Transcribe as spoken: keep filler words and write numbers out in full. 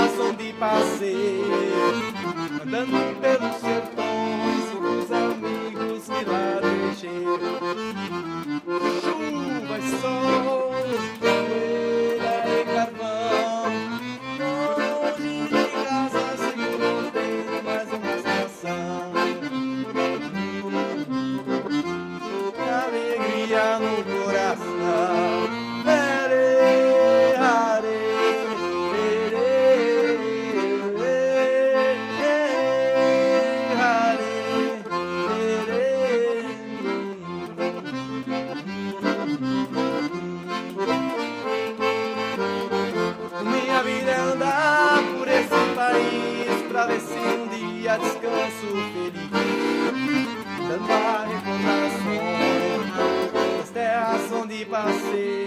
terras onde passei, andando pelos sertões e dos amigos que lá deixei. Chuva e sol, poeira e carvão, longe de casa seguro tem mais uma estação. Alegria no coração. Minha vida é andar por esse país pra ver se um dia descanso feliz, dando a recordação das terras onde passei.